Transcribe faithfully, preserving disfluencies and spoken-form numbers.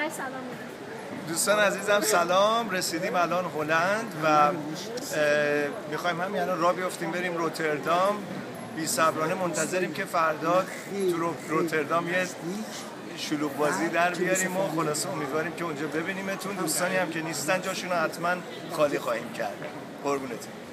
سلام میدید. دوستان عزیزم سلام. رسیدیم الان هلند و میخوایم همین الان راه بیفتیم بریم روتردام. بی صبرانه منتظریم که فردا تو روتردام یه شلوغ بازی در بیاریم و خلاصه امیدواریم که اونجا ببینیمتون. دوستانی هم که نیستن جاشون رو حتما خالی خواهیم کرد. قربونتون.